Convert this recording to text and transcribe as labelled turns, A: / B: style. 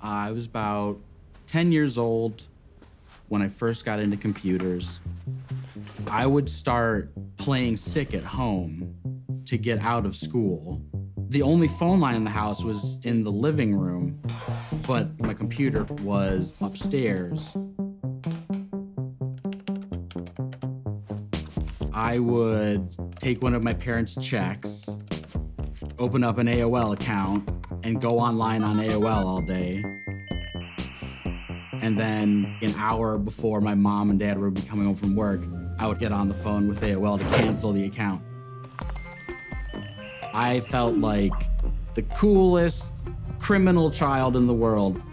A: I was about 10 years old when I first got into computers. I would start playing sick at home to get out of school. The only phone line in the house was in the living room, but my computer was upstairs. I would take one of my parents' checks, open up an AOL account, and go online on AOL all day. And then an hour before my mom and dad would be coming home from work, I would get on the phone with AOL to cancel the account. I felt like the coolest criminal child in the world.